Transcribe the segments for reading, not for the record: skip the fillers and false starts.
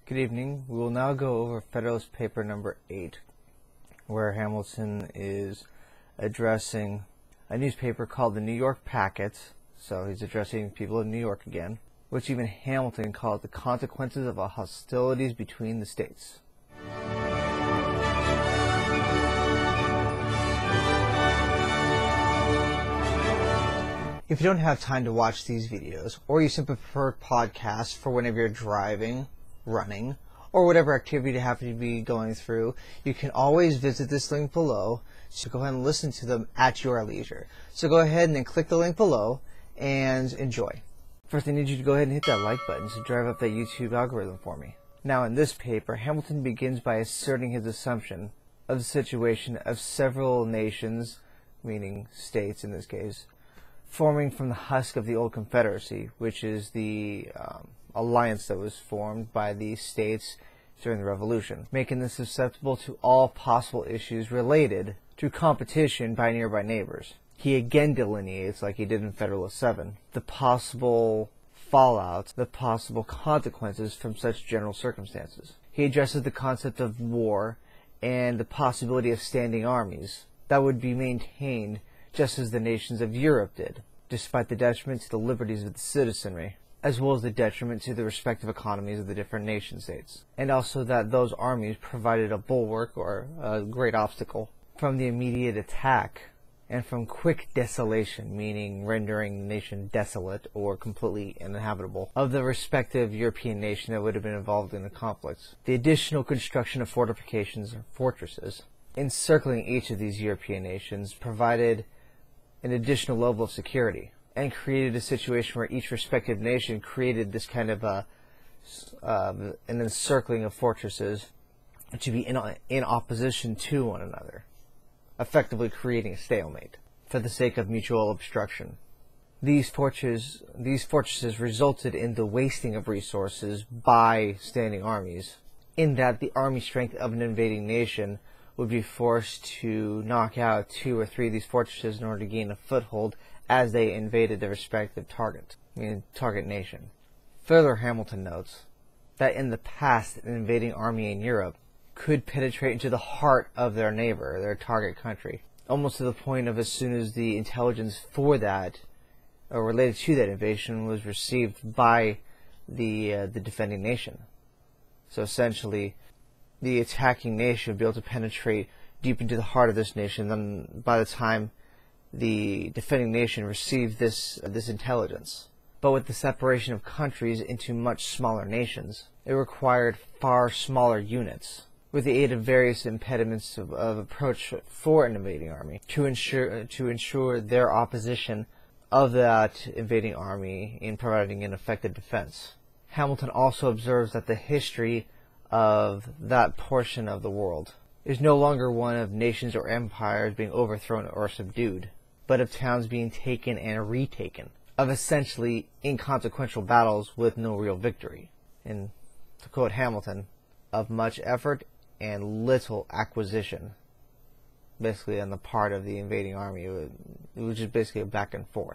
Good evening. We will now go over Federalist paper number 8, where Hamilton is addressing a newspaper called the New York Packet. So he's addressing people in New York again, which even Hamilton called the consequences of hostilities between the states. If you don't have time to watch these videos, or you simply prefer podcasts for whenever you're driving, running, or whatever activity you happen to be going through, you can always visit this link below, so go ahead and listen to them at your leisure. So go ahead and then click the link below and enjoy. First, I need you to go ahead and hit that like button to drive up that YouTube algorithm for me. Now, in this paper, Hamilton begins by asserting his assumption of the situation of several nations, meaning states in this case, forming from the husk of the old Confederacy, which is the alliance that was formed by the states during the Revolution, making them susceptible to all possible issues related to competition by nearby neighbors. He again delineates, like he did in Federalist 7, the possible fallout, the possible consequences from such general circumstances. He addresses the concept of war and the possibility of standing armies that would be maintained just as the nations of Europe did, despite the detriment to the liberties of the citizenry, as well as the detriment to the respective economies of the different nation states, and also that those armies provided a bulwark or a great obstacle from the immediate attack and from quick desolation, meaning rendering the nation desolate or completely uninhabitable, of the respective European nation that would have been involved in the conflicts. The additional construction of fortifications or fortresses encircling each of these European nations provided an additional level of security and created a situation where each respective nation created this kind of an encircling of fortresses to be in opposition to one another, effectively creating a stalemate for the sake of mutual obstruction. These fortresses resulted in the wasting of resources by standing armies, in that the army strength of an invading nation would be forced to knock out 2 or 3 of these fortresses in order to gain a foothold as they invaded their respective target nation. Further, Hamilton notes that in the past, an invading army in Europe could penetrate into the heart of their neighbor, their target country, almost to the point of as soon as the intelligence for that, or related to that invasion, was received by the defending nation. So essentially, the attacking nation would be able to penetrate deep into the heart of this nation. Then, by the time the defending nation received this intelligence, but with the separation of countries into much smaller nations, it required far smaller units, with the aid of various impediments of approach for an invading army, to ensure their opposition of that invading army in providing an effective defense. Hamilton also observes that the history of that portion of the world is no longer one of nations or empires being overthrown or subdued, but of towns being taken and retaken, of essentially inconsequential battles with no real victory, and, to quote Hamilton, of much effort and little acquisition, basically on the part of the invading army. It was just basically a back and forth.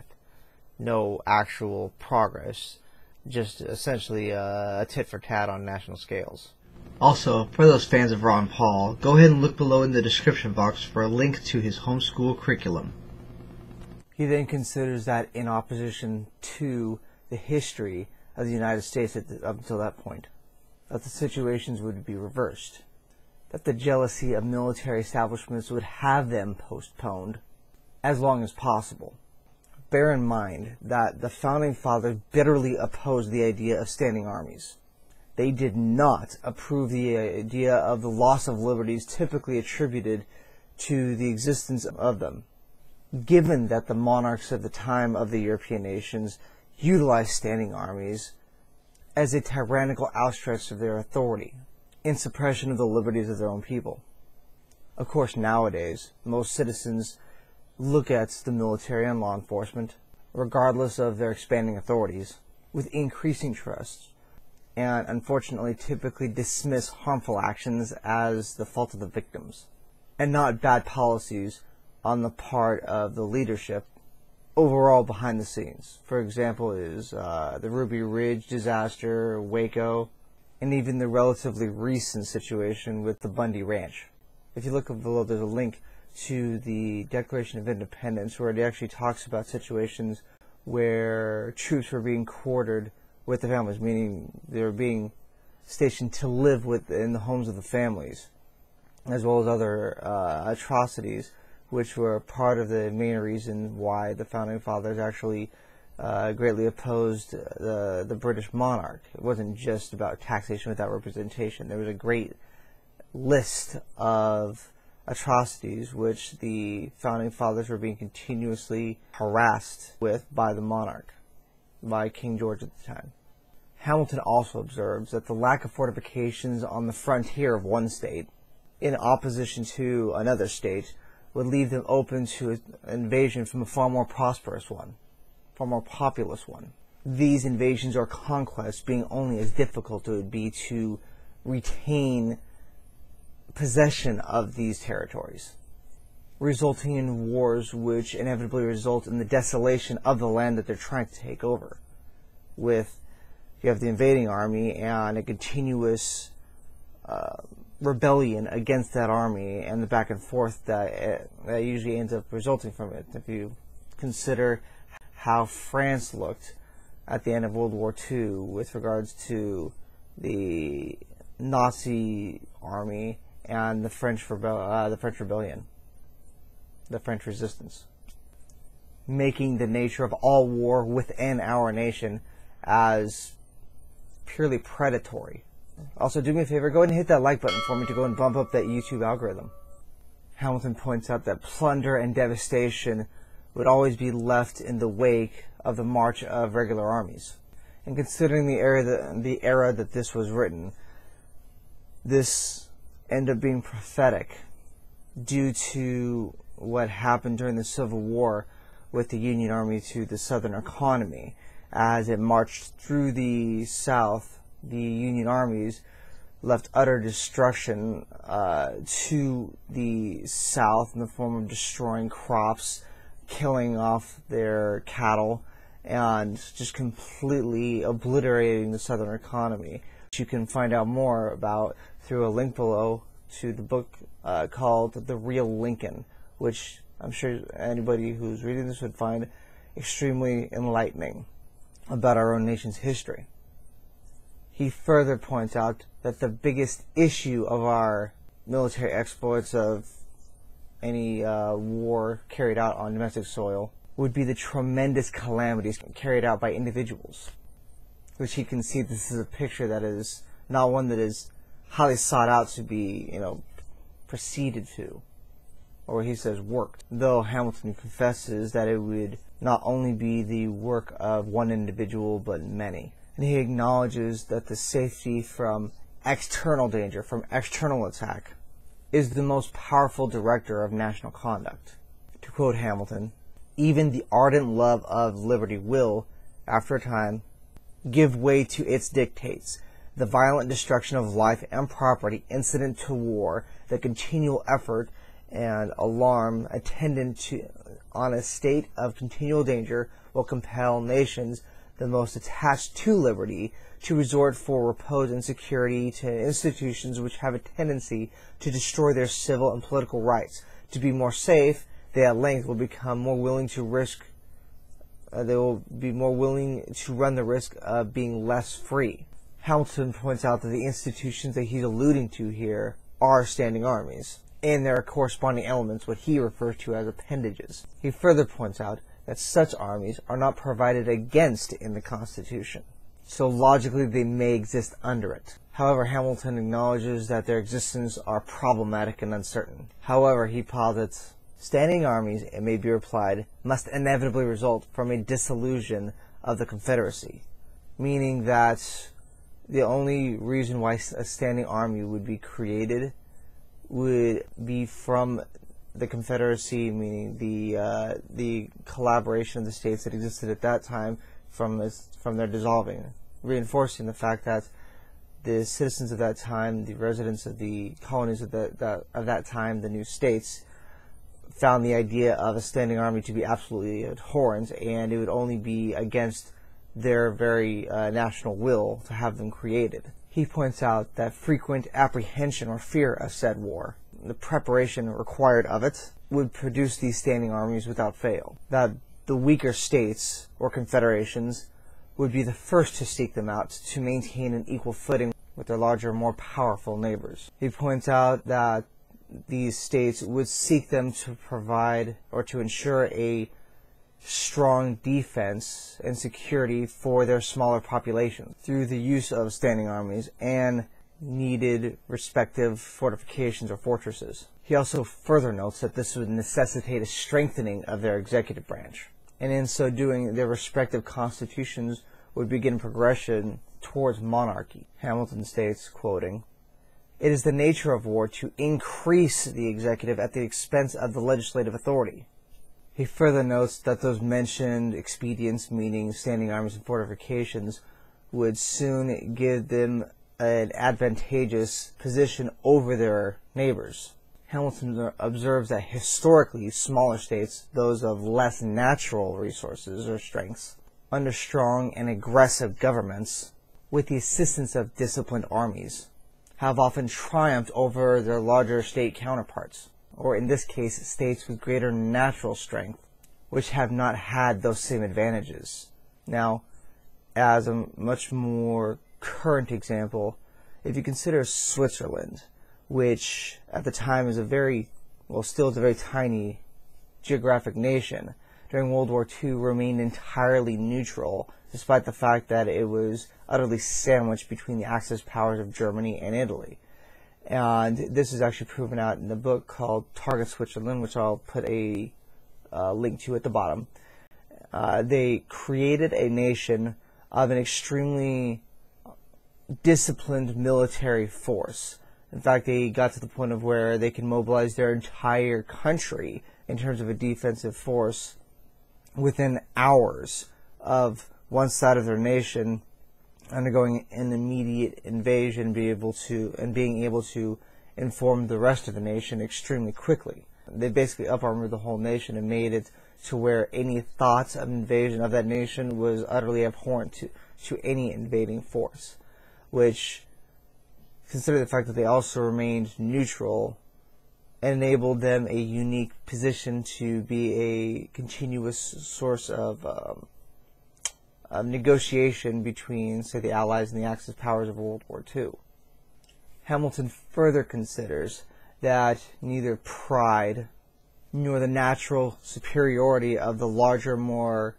No actual progress, just essentially a tit for tat on national scales. Also, for those fans of Ron Paul, go ahead and look below in the description box for a link to his homeschool curriculum. He then considers that in opposition to the history of the United States up until that point, that the situations would be reversed, that the jealousy of military establishments would have them postponed as long as possible. Bear in mind that the Founding Fathers bitterly opposed the idea of standing armies. They did not approve the idea of the loss of liberties typically attributed to the existence of them, given that the monarchs at the time of the European nations utilized standing armies as a tyrannical outstretch of their authority in suppression of the liberties of their own people. Of course, nowadays, most citizens look at the military and law enforcement, regardless of their expanding authorities, with increasing trust, and unfortunately typically dismiss harmful actions as the fault of the victims, and not bad policies on the part of the leadership overall behind the scenes. For example, is the Ruby Ridge disaster, Waco, and even the relatively recent situation with the Bundy Ranch. If you look below, there's a link to the Declaration of Independence where it actually talks about situations where troops were being quartered with the families, meaning they were being stationed to live within the homes of the families, as well as other atrocities, which were part of the main reason why the Founding Fathers actually greatly opposed the British monarch. It wasn't just about taxation without representation. There was a great list of atrocities which the Founding Fathers were being continuously harassed with by the monarch, by King George at the time. Hamilton also observes that the lack of fortifications on the frontier of one state, in opposition to another state, would leave them open to an invasion from a far more prosperous one, far more populous one. These invasions or conquests being only as difficult it would be to retain possession of these territories, resulting in wars which inevitably result in the desolation of the land that they're trying to take over. You have the invading army and a continuous rebellion against that army and the back and forth that usually ends up resulting from it. If you consider how France looked at the end of World War II with regards to the Nazi army and the French rebellion, the French resistance, making the nature of all war within our nation as purely predatory. Also, do me a favor, go ahead and hit that like button for me to go and bump up that YouTube algorithm. Hamilton points out that plunder and devastation would always be left in the wake of the march of regular armies. And considering the era that this was written, this ended up being prophetic due to what happened during the Civil War with the Union Army to the Southern economy. As it marched through the South, the Union armies left utter destruction to the South in the form of destroying crops, killing off their cattle, and just completely obliterating the Southern economy. You can find out more about through a link below to the book called The Real Lincoln, which I'm sure anybody who's reading this would find extremely enlightening about our own nation's history. He further points out that the biggest issue of our military exploits of any war carried out on domestic soil would be the tremendous calamities carried out by individuals, which he concedes this is a picture that is not one that is highly sought out to be, proceeded to, or he says worked, though Hamilton confesses that it would not only be the work of one individual but many. And he acknowledges that the safety from external danger, from external attack, is the most powerful director of national conduct. To quote Hamilton, "Even the ardent love of liberty will, after a time, give way to its dictates. The violent destruction of life and property incident to war, the continual effort and alarm attendant on a state of continual danger will compel nations the most attached to liberty to resort for repose and security to institutions which have a tendency to destroy their civil and political rights. To be more safe, they at length will become more willing to risk. They will be more willing to run the risk of being less free." Hamilton points out that the institutions that he's alluding to here are standing armies, and there are corresponding elements, what he refers to as appendages. He further points out that such armies are not provided against in the Constitution, so logically they may exist under it. However, Hamilton acknowledges that their existence are problematic and uncertain. However, he posits standing armies, it may be replied, must inevitably result from a dissolution of the Confederacy, meaning that the only reason why a standing army would be created would be from the Confederacy, meaning the collaboration of the states that existed at that time from their dissolving, reinforcing the fact that the citizens of that time, the residents of the colonies of that time, the new states, found the idea of a standing army to be absolutely abhorrent, and it would only be against their very national will to have them created. He points out that frequent apprehension or fear of said war, the preparation required of it, would produce these standing armies without fail. That the weaker states or confederations would be the first to seek them out to maintain an equal footing with their larger, more powerful neighbors. He points out that these states would seek them to provide or to ensure a strong defense and security for their smaller populations through the use of standing armies and needed respective fortifications or fortresses. He also further notes that this would necessitate a strengthening of their executive branch, and in so doing, their respective constitutions would begin progression towards monarchy. Hamilton states, quoting, "It is the nature of war to increase the executive at the expense of the legislative authority." He further notes that those mentioned expedients, meaning standing armies and fortifications, would soon give them an advantageous position over their neighbors. Hamilton observes that historically smaller states, those of less natural resources or strengths, under strong and aggressive governments, with the assistance of disciplined armies, have often triumphed over their larger state counterparts, or in this case, states with greater natural strength, which have not had those same advantages. Now, as a much more current example, if you consider Switzerland, which at the time is still is a very tiny geographic nation, during World War II remained entirely neutral, despite the fact that it was utterly sandwiched between the Axis powers of Germany and Italy. And this is actually proven out in the book called Target Switzerland, which I'll put a link to at the bottom. They created a nation of an extremely disciplined military force. In fact, they got to the point of where they can mobilize their entire country in terms of a defensive force within hours of one side of their nation undergoing an immediate invasion, being able to inform the rest of the nation extremely quickly. They basically up-armored the whole nation and made it to where any thoughts of invasion of that nation was utterly abhorrent to any invading force, which, consider the fact that they also remained neutral, enabled them a unique position to be a continuous source of negotiation between, say, the Allies and the Axis powers of World War II. Hamilton further considers that neither pride nor the natural superiority of the larger, more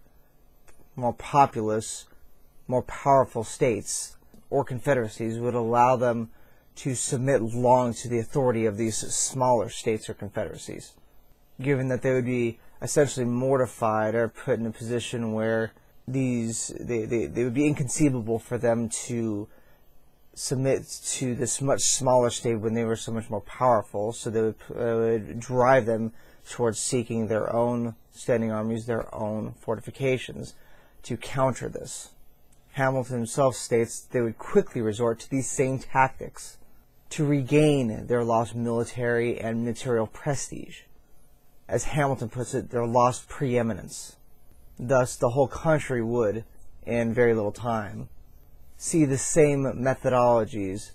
populous, more powerful states or confederacies would allow them to submit long to the authority of these smaller states or confederacies, given that they would be essentially mortified or put in a position where they would be inconceivable for them to submit to this much smaller state when they were so much more powerful, so they would drive them towards seeking their own standing armies, their own fortifications to counter this. Hamilton himself states they would quickly resort to these same tactics to regain their lost military and material prestige. As Hamilton puts it, their lost preeminence. Thus, the whole country would, in very little time, see the same methodologies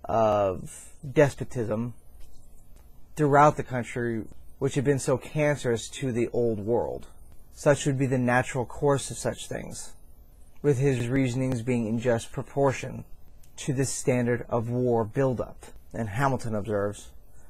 of despotism throughout the country which had been so cancerous to the old world. Such would be the natural course of such things, with his reasonings being in just proportion to the standard of war buildup. And Hamilton observes,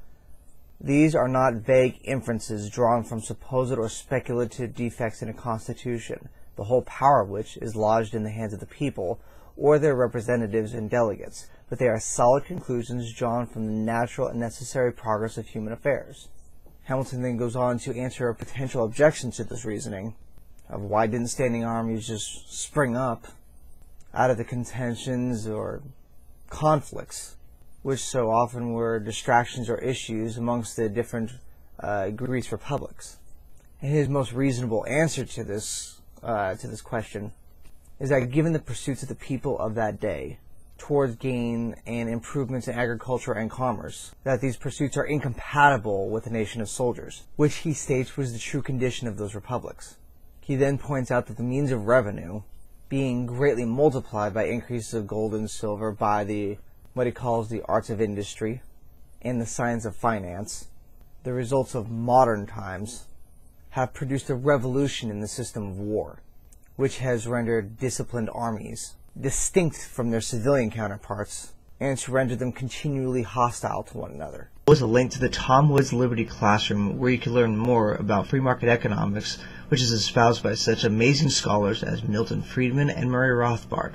"These are not vague inferences drawn from supposed or speculative defects in a constitution, the whole power of which is lodged in the hands of the people, or their representatives and delegates, but they are solid conclusions drawn from the natural and necessary progress of human affairs." Hamilton then goes on to answer a potential objection to this reasoning of why didn't standing armies just spring up out of the contentions or conflicts, which so often were distractions or issues amongst the different Greek republics. And his most reasonable answer to this question is that given the pursuits of the people of that day towards gain and improvements in agriculture and commerce, that these pursuits are incompatible with a nation of soldiers, which he states was the true condition of those republics. He then points out that the means of revenue, being greatly multiplied by increases of gold and silver by the what he calls the arts of industry, and the science of finance, the results of modern times have produced a revolution in the system of war, which has rendered disciplined armies distinct from their civilian counterparts and to render them continually hostile to one another. There's a link to the Tom Woods Liberty Classroom where you can learn more about free market economics, which is espoused by such amazing scholars as Milton Friedman and Murray Rothbard.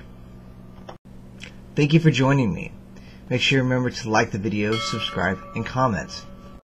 Thank you for joining me. Make sure you remember to like the video, subscribe, and comment.